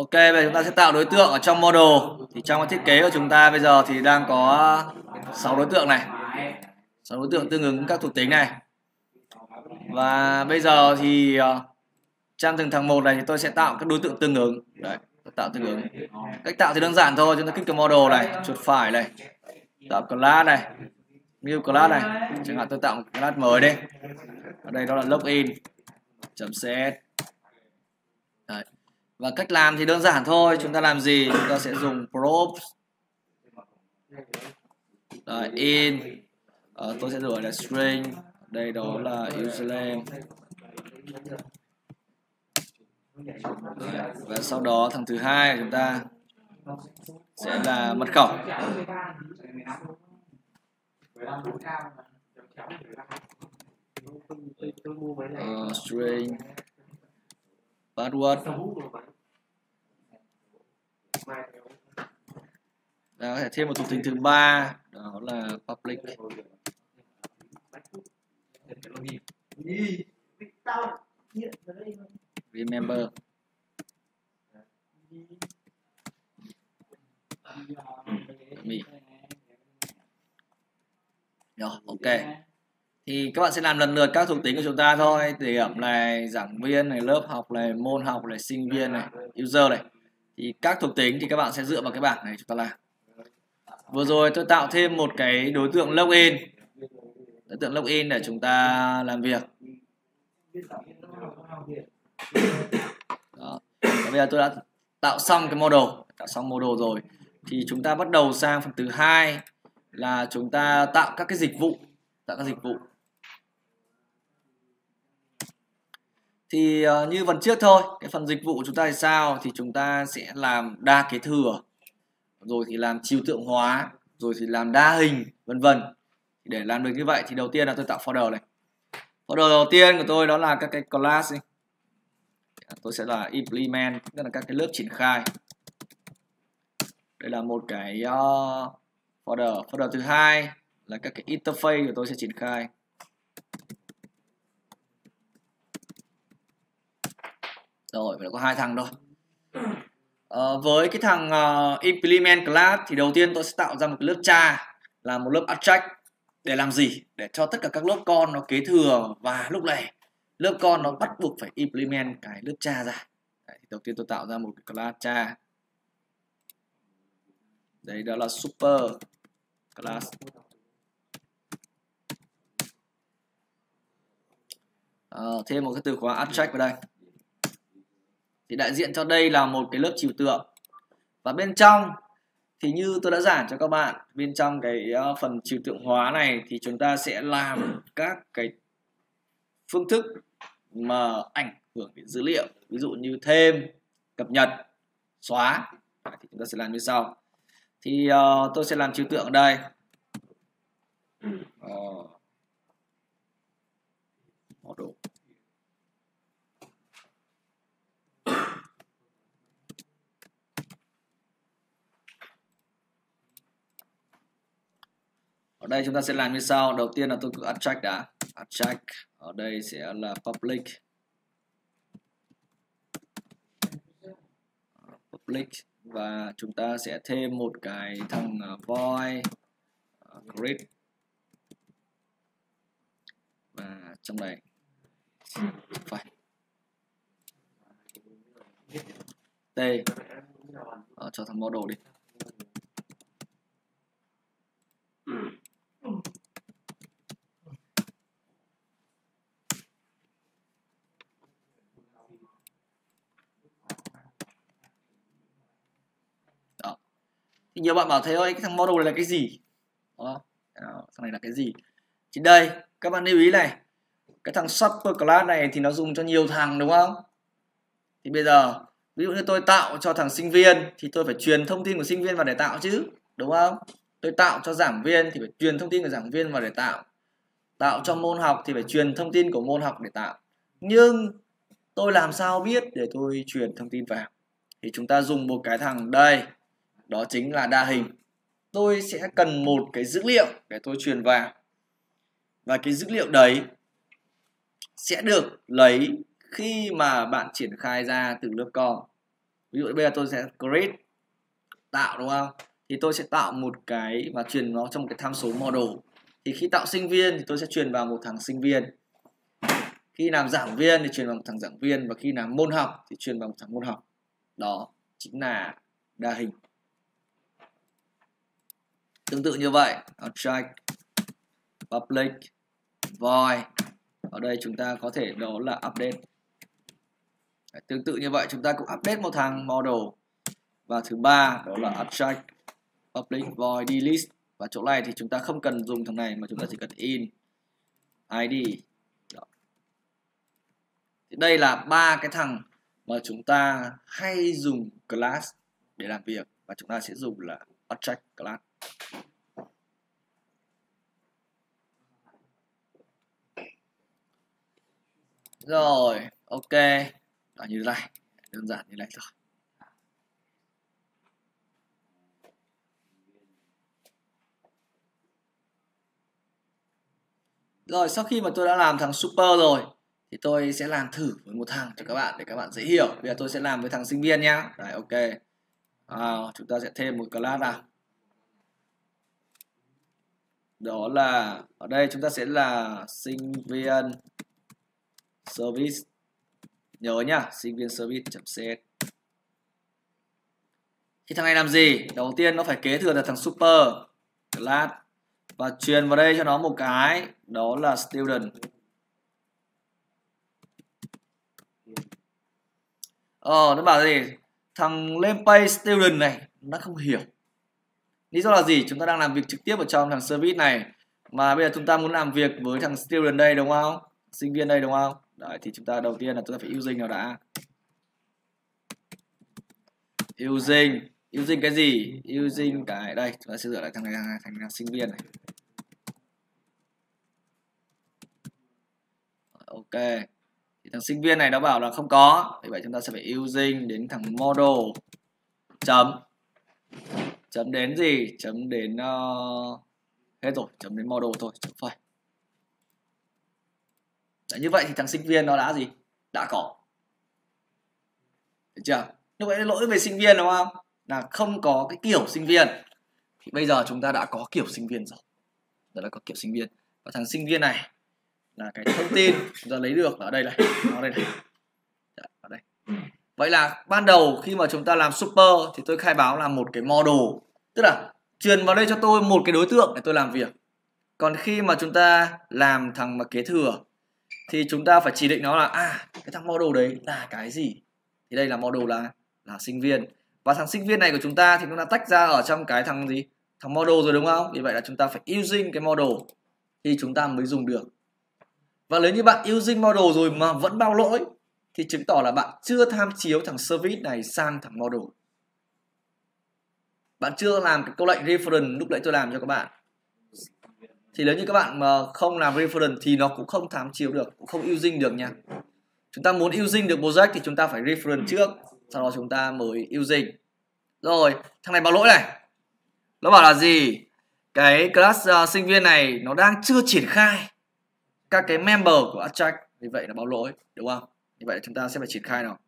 Ok, bây giờ chúng ta sẽ tạo đối tượng ở trong model. Thì trong cái thiết kế của chúng ta bây giờ thì đang có 6 đối tượng này, 6 đối tượng tương ứng các thuộc tính này. Và bây giờ thì trong từng thằng một này thì tôi sẽ tạo các đối tượng tương ứng. Đấy, tạo tương ứng. Cách tạo thì đơn giản thôi, chúng ta kích cái model này, chuột phải này, tạo class này, new class này. Chẳng hạn tôi tạo một class mới đi. Ở đây đó là login.cs. Đấy. Và cách làm thì đơn giản thôi, chúng ta làm gì? Chúng ta sẽ dùng props. Đấy, in. Tôi sẽ đổi là string. Đây đó là username. Đấy. Và sau đó thằng thứ hai của chúng ta sẽ là mật khẩu. String password. Đó, có thể thêm một thuộc tính thứ ba, đó là public. Remember. Rồi, ok. Thì các bạn sẽ làm lần lượt các thuộc tính của chúng ta thôi. Điểm này, giảng viên này, lớp học này, môn học này, sinh viên này, user này. Thì các thuộc tính thì các bạn sẽ dựa vào cái bảng này chúng ta làm. Vừa rồi tôi tạo thêm một cái đối tượng login. Đối tượng login để chúng ta làm việc. Đó. Bây giờ tôi đã tạo xong cái model, tạo xong model rồi. Thì chúng ta bắt đầu sang phần thứ hai là chúng ta tạo các cái dịch vụ, tạo các dịch vụ. Thì như phần trước thôi, cái phần dịch vụ chúng ta thì sao? Thì chúng ta sẽ làm đa kế thừa, rồi thì làm trừu tượng hóa, rồi thì làm đa hình, vân vân. Để làm được như vậy thì đầu tiên là tôi tạo folder này. Folder đầu tiên của tôi đó là các cái class ấy. Tôi sẽ là implement, tức là các cái lớp triển khai. Đây là một cái folder. Folder thứ hai là các cái interface của tôi sẽ triển khai. Rồi, phải có 2 thằng thôi. Với cái thằng implement class thì đầu tiên tôi sẽ tạo ra một cái lớp cha, là một lớp abstract. Để làm gì? Để cho tất cả các lớp con nó kế thừa, và lúc này lớp con nó bắt buộc phải implement cái lớp cha ra. Đấy, đầu tiên tôi tạo ra một cái class cha. Đấy, đó là super class. Thêm một cái từ khóa abstract vào đây. Thì đại diện cho đây là một cái lớp trừu tượng. Và bên trong thì như tôi đã giảng cho các bạn, bên trong cái phần trừu tượng hóa này thì chúng ta sẽ làm các cái phương thức mà ảnh hưởng đến dữ liệu. Ví dụ như thêm, cập nhật, xóa. Thì chúng ta sẽ làm như sau. Thì tôi sẽ làm trừu tượng ở đây. Model. Ở đây chúng ta sẽ làm như sau. Đầu tiên là tôi cứ abstract đã. Abstract ở đây sẽ là public. Và chúng ta sẽ thêm một cái thằng void grid. Và trong này phải t cho thằng model đi. Đó. Thì nhiều bạn bảo thế ơi, cái thằng model này là cái gì? Đó. Thằng này là cái gì? Thì đây, các bạn lưu ý này. Cái thằng super class này thì nó dùng cho nhiều thằng đúng không? Thì bây giờ ví dụ như tôi tạo cho thằng sinh viên thì tôi phải truyền thông tin của sinh viên vào để tạo chứ, đúng không? Tôi tạo cho giảng viên thì phải truyền thông tin của giảng viên vào để tạo. Tạo cho môn học thì phải truyền thông tin của môn học để tạo. Nhưng tôi làm sao biết để tôi truyền thông tin vào? Thì chúng ta dùng một cái thằng đây, đó chính là đa hình. Tôi sẽ cần một cái dữ liệu để tôi truyền vào. Và cái dữ liệu đấy sẽ được lấy khi mà bạn triển khai ra từ lớp con. Ví dụ bây giờ tôi sẽ create, tạo đúng không? Thì tôi sẽ tạo một cái và truyền nó trong một cái tham số model. Thì khi tạo sinh viên thì tôi sẽ truyền vào một thằng sinh viên. Khi làm giảng viên thì truyền vào một thằng giảng viên, và khi làm môn học thì truyền vào một thằng môn học. Đó chính là đa hình. Tương tự như vậy, object public void, ở đây chúng ta có thể đó là update. Tương tự như vậy chúng ta cũng update một thằng model. Và thứ ba đó là object public void delete. Và chỗ này thì chúng ta không cần dùng thằng này mà chúng ta chỉ cần in id. Đó. Thì đây là ba cái thằng mà chúng ta hay dùng class để làm việc, và chúng ta sẽ dùng là object class. Rồi, ok. Đó, như thế này, đơn giản như này thôi. Rồi, sau khi mà tôi đã làm thằng super rồi thì tôi sẽ làm thử với một thằng cho các bạn để các bạn dễ hiểu. Bây giờ tôi sẽ làm với thằng sinh viên nhá. Đấy, ok. Chúng ta sẽ thêm một class nào. Đó là ở đây chúng ta sẽ là sinh viên service. Nhớ nhá, sinh viên service.set. Thì thằng này làm gì? Đầu tiên nó phải kế thừa là thằng super class và truyền vào đây cho nó một cái đó là student. Nó bảo gì? Thằng lên page student này nó không hiểu. Lý do là gì? Chúng ta đang làm việc trực tiếp ở trong thằng service này, mà bây giờ chúng ta muốn làm việc với thằng student đây đúng không? Sinh viên đây đúng không? Đấy, thì chúng ta đầu tiên là chúng ta phải using nó đã. Using cái gì? Using cái đây, chúng ta sẽ sửa lại thằng này thành sinh viên này. Ok. Thì thằng sinh viên này nó bảo là không có. Vì vậy chúng ta sẽ phải using đến thằng model chấm đến gì? Chấm đến hết rồi, chấm đến model thôi, chấm phẩy. Đấy, như vậy thì thằng sinh viên nó đã gì? Đã có. Được chưa? Như vậy lỗi về sinh viên đúng không? Là không có cái kiểu sinh viên. Thì bây giờ chúng ta đã có kiểu sinh viên rồi. Đó là có kiểu sinh viên. Và thằng sinh viên này là cái thông tin chúng ta lấy được ở đây này, nó đây này. Ở đây. Vậy là ban đầu khi mà chúng ta làm super thì tôi khai báo là một cái model, tức là truyền vào đây cho tôi một cái đối tượng để tôi làm việc. Còn khi mà chúng ta làm thằng mà kế thừa thì chúng ta phải chỉ định nó là cái thằng model đấy là cái gì. Thì đây là model là sinh viên. Và thằng sinh viên này của chúng ta thì nó đã tách ra ở trong cái thằng gì? Thằng model rồi đúng không? Vì vậy là chúng ta phải using cái model thì chúng ta mới dùng được. Và nếu như bạn using model rồi mà vẫn bao lỗi thì chứng tỏ là bạn chưa tham chiếu thằng service này sang thằng model. Bạn chưa làm cái câu lệnh reference lúc nãy tôi làm cho các bạn. Thì nếu như các bạn mà không làm reference thì nó cũng không tham chiếu được, cũng không using được nha. Chúng ta muốn using được project thì chúng ta phải reference trước, sau đó chúng ta mới using. Rồi, thằng này báo lỗi này. Nó bảo là gì? Cái class sinh viên này nó đang chưa triển khai các cái member của attract, vì vậy là báo lỗi, đúng không? Như vậy chúng ta sẽ phải triển khai nào.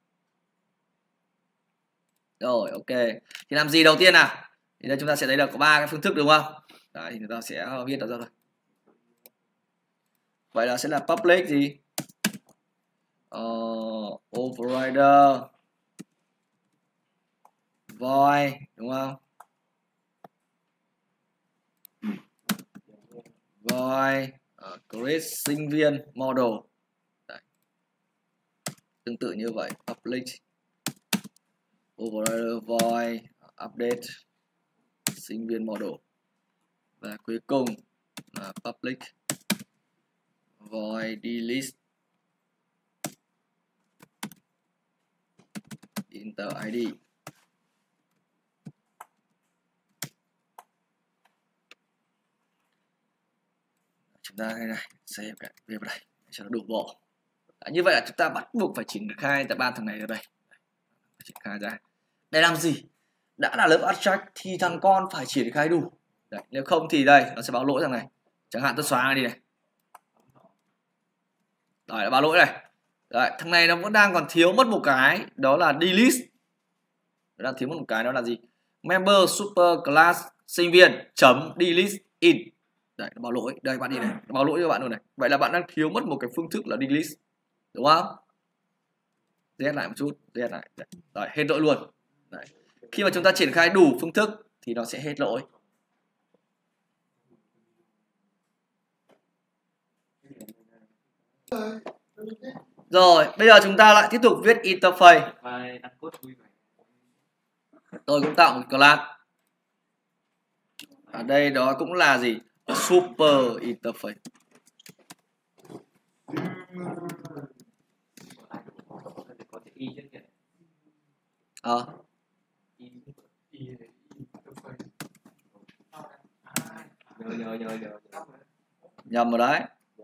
Rồi, ok. Thì làm gì đầu tiên nào? Thì đây chúng ta sẽ thấy là có 3 cái phương thức đúng không? Đấy, thì chúng ta sẽ viết nó ra thôi. Vậy là sẽ là public gì? Overrider void đúng không? Void create sinh viên model. Đấy. Tương tự như vậy, public overrider void update sinh viên model. Và cuối cùng là public void delete inter id. Chúng ta đây này, save cái việc này cho nó đủ bộ. Như vậy là chúng ta bắt buộc phải triển khai tại ba thằng này ở đây. Triển khai ra. Để làm gì? Đã là lớp abstract thì thằng con phải triển khai đủ. Đấy, nếu không thì đây nó sẽ báo lỗi thằng này. Chẳng hạn tôi xóa nó đi này. Rồi, đã báo lỗi này. Đấy, thằng này nó vẫn đang còn thiếu mất một cái, đó là delete. đang thiếu một cái, đó là gì? Member super class sinh viên chấm delete in. Đấy, nó báo lỗi. Đây bạn đi này, nó báo lỗi cho bạn luôn này. Vậy là bạn đang thiếu mất một cái phương thức là delete, đúng không? Reset lại một chút, reset lại. Đấy, hết lỗi luôn. Đấy. Khi mà chúng ta triển khai đủ phương thức thì nó sẽ hết lỗi. Rồi, bây giờ chúng ta lại tiếp tục viết interface. Tôi cũng tạo một class. Ở đây đó cũng là gì? Super interface. Nhầm rồi đấy.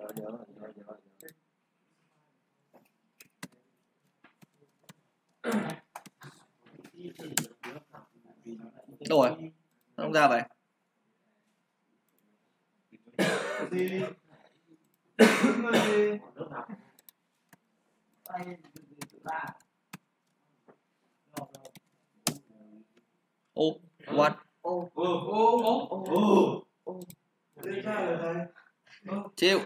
Rồi, nó không ra vậy. Ô, what? Chịu.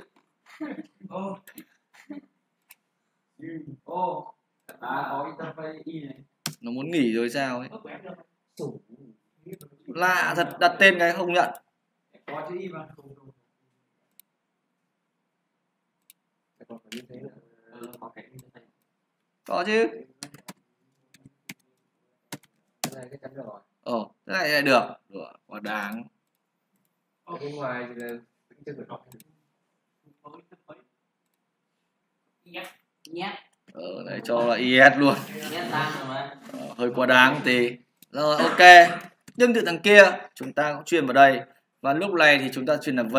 Nó muốn nghỉ rồi sao ấy. Lạ thật, đặt tên cái không nhận. Có chứ. Thế này lại được. Quá đáng. Bên ngoài thì là chưa được học. Đây cho là IS luôn. Hơi quá đáng tí. Rồi, ok. Nhưng từ thằng kia chúng ta cũng truyền vào đây. Và lúc này thì chúng ta truyền là V.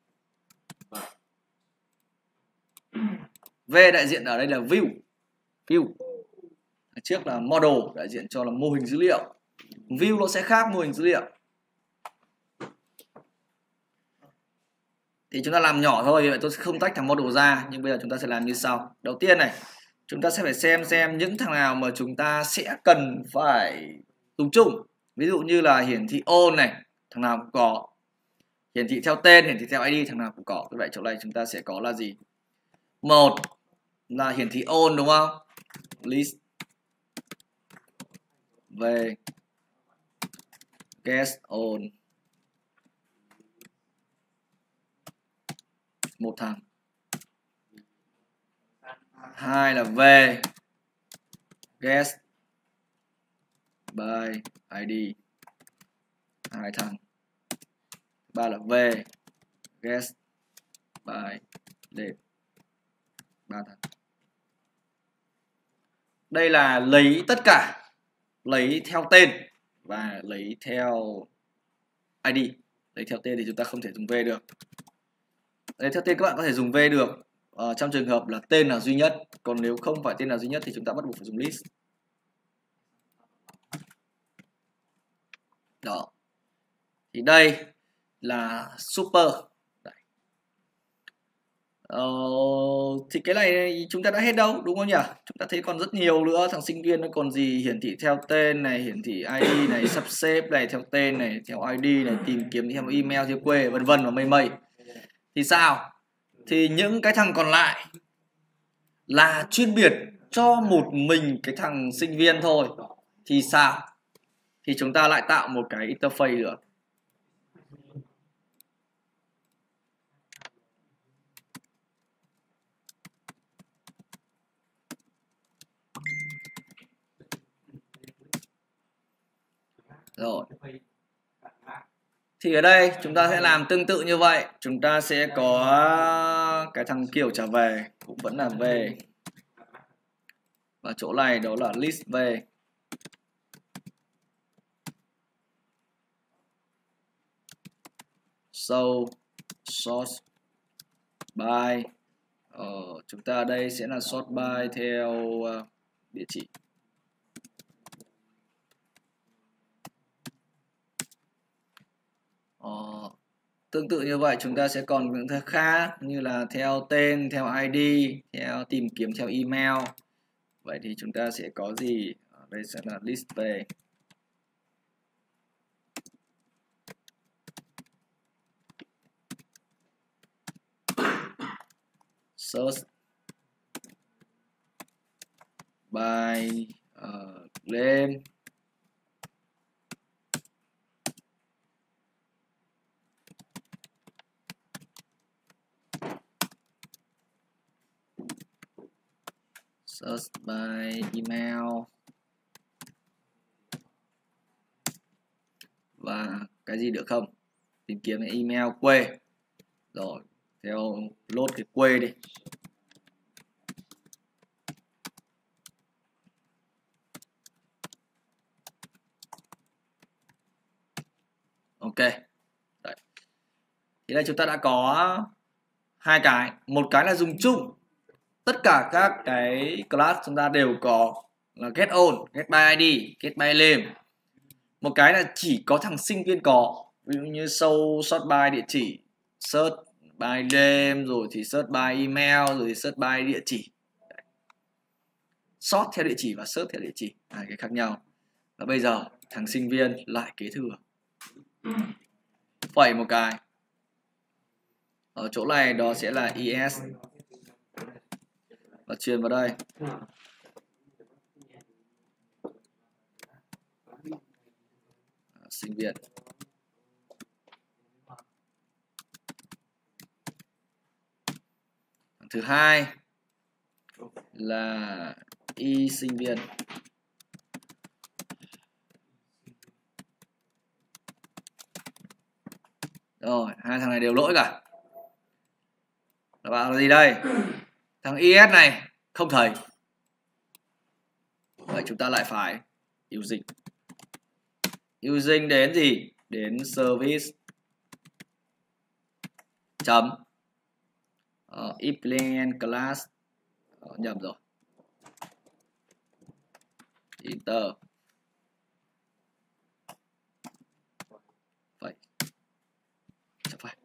V đại diện ở đây là view. Trước là model đại diện cho là mô hình dữ liệu. View nó sẽ khác mô hình dữ liệu. Thì chúng ta làm nhỏ thôi, vì vậy tôi sẽ không tách thằng model ra. Nhưng bây giờ chúng ta sẽ làm như sau. Đầu tiên này, chúng ta sẽ phải xem những thằng nào mà chúng ta sẽ cần phải dùng chung. Ví dụ như là hiển thị all này, thằng nào cũng có. Hiển thị theo tên, hiển thị theo ID, thằng nào cũng có. Vậy chỗ này chúng ta sẽ có là gì? Một là hiển thị all, đúng không? List về guest all. Một thằng. Hai là về guest by ID. Hai thằng. Ba là về guest by date. Ba thằng. Đây là lấy tất cả, lấy theo tên và lấy theo ID. Lấy theo tên thì chúng ta không thể dùng V được. Lấy theo tên các bạn có thể dùng V được trong trường hợp là tên là duy nhất. Còn nếu không phải tên là duy nhất thì chúng ta bắt buộc phải dùng list. Đó. Thì đây là super. Thì cái này chúng ta đã hết đâu, đúng không nhỉ? Chúng ta thấy còn rất nhiều nữa. Thằng sinh viên nó còn gì? Hiển thị theo tên này, hiển thị ID này, sắp xếp này, theo tên này, theo ID này, tìm kiếm theo email, theo quê, vân vân và mây mây. Thì sao? Thì những cái thằng còn lại là chuyên biệt cho một mình cái thằng sinh viên thôi. Thì sao? Thì chúng ta lại tạo một cái interface nữa. Rồi. Thì ở đây chúng ta sẽ làm tương tự như vậy. Chúng ta sẽ có cái thằng kiểu trả về cũng vẫn là về. Và chỗ này đó là list về. So sort by. Chúng ta ở đây sẽ là sort by theo địa chỉ. Tương tự như vậy chúng ta sẽ còn những thứ khác như là theo tên, theo ID, theo tìm kiếm theo email. Vậy thì chúng ta sẽ có gì? Đây sẽ là list về search by name. Search by email. Và cái gì nữa không? Tìm kiếm cái email quê. Rồi, theo load cái quê đi. Ok. Đấy. Thì đây chúng ta đã có hai cái. Một cái là dùng chung. Tất cả các cái class chúng ta đều có là get on, get by ID, get by name. Một cái là chỉ có thằng sinh viên có. Ví dụ như show sort by địa chỉ, search by name, rồi thì search by email, rồi thì search by địa chỉ. Đấy. Sort theo địa chỉ và search theo địa chỉ, hai cái khác nhau. Và bây giờ thằng sinh viên lại kế thừa. Phẩy một cái. Ở chỗ này đó sẽ là es. Và truyền vào đây. Sinh viên. Thứ hai là y sinh viên. Rồi, hai thằng này đều lỗi cả. Nó bảo là gì đây? Thằng is này không thấy. Vậy chúng ta lại phải using. Using đến gì? Đến service chấm implement class. Nhầm rồi. Enter. Vậy. Chẳng phải.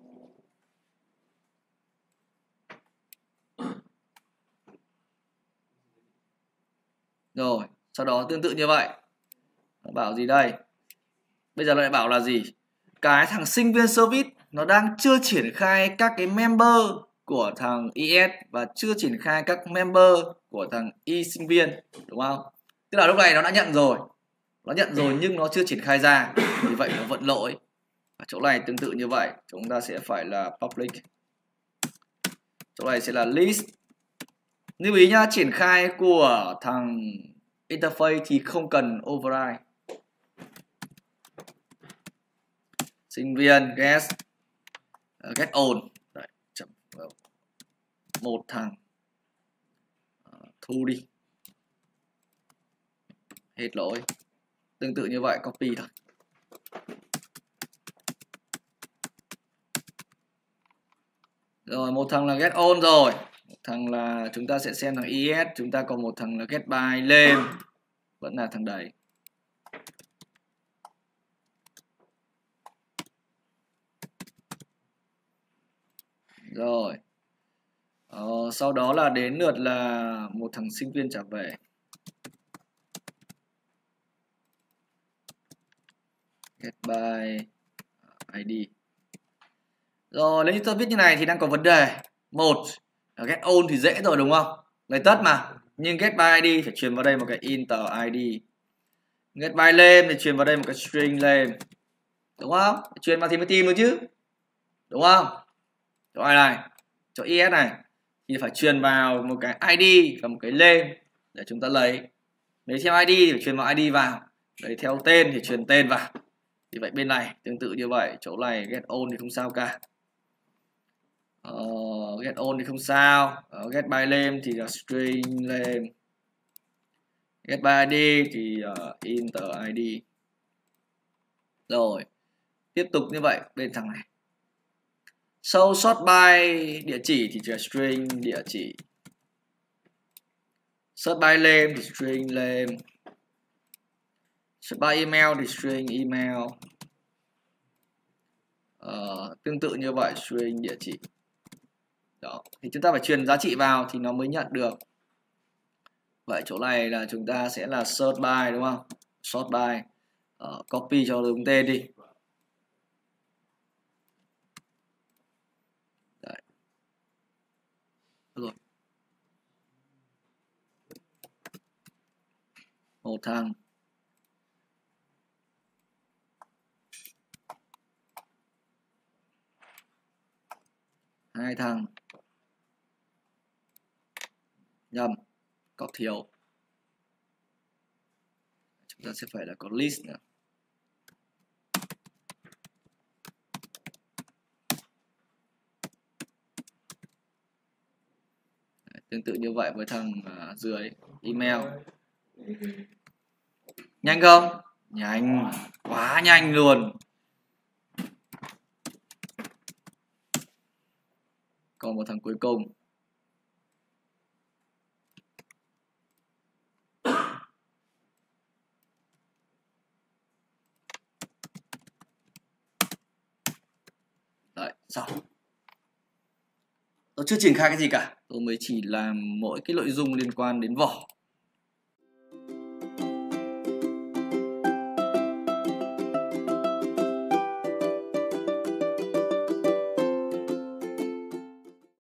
Rồi, sau đó tương tự như vậy. Nó bảo gì đây? Bây giờ nó lại bảo là gì? Cái thằng sinh viên service nó đang chưa triển khai các cái member của thằng ES và chưa triển khai các member của thằng y sinh viên, đúng không? Tức là lúc này nó đã nhận rồi. Nó nhận rồi nhưng nó chưa triển khai ra. Vì vậy nó vẫn lỗi. Ở chỗ này tương tự như vậy, chúng ta sẽ phải là public. Chỗ này sẽ là list. Lưu ý nhá, triển khai của thằng interface thì không cần override. Sinh viên get on. Đấy, một thằng thu đi. Hết lỗi. Tương tự như vậy, copy thôi. Rồi, một thằng là get on rồi. Một thằng là chúng ta sẽ xem thằng ES. Chúng ta còn một thằng là get by name. Vẫn là thằng đấy. Rồi. Sau đó là đến lượt là một thằng sinh viên trả về. Get by ID. Rồi, nếu như tôi viết như này thì đang có vấn đề. Một, get on thì dễ rồi đúng không? Lấy tất mà. Nhưng get by ID phải truyền vào đây một cái inter ID. Get by name thì truyền vào đây một cái string name. Đúng không? Truyền vào thì mới tìm được chứ. Đúng không? Chỗ này, chỗ ES này thì phải truyền vào một cái ID và một cái name để chúng ta lấy. Lấy theo ID thì phải truyền vào ID vào. Lấy theo tên thì truyền tên vào. Thì vậy bên này tương tự như vậy. Chỗ này get on thì không sao cả. Get on thì không sao. Get by name thì là string name. Get by ID thì inter ID. Rồi. Tiếp tục như vậy bên thằng này. Show sort by địa chỉ thì là string địa chỉ. Sort by name thì string name. Sort by email thì string email. Tương tự như vậy, string địa chỉ. Đó. Thì chúng ta phải truyền giá trị vào thì nó mới nhận được. Vậy chỗ này là chúng ta sẽ là sort by đúng không? Sort by. Copy cho đúng tên đi. Đấy. Được rồi. một thằng, hai thằng, nhầm, có thiếu, chúng ta sẽ phải là có list nữa. Tương tự như vậy với thằng dưới email. Nhanh không? Nhanh, quá nhanh luôn. Còn một thằng cuối cùng. Đấy, xong. Tôi chưa triển khai cái gì cả. Tôi mới chỉ làm mỗi cái nội dung liên quan đến vỏ.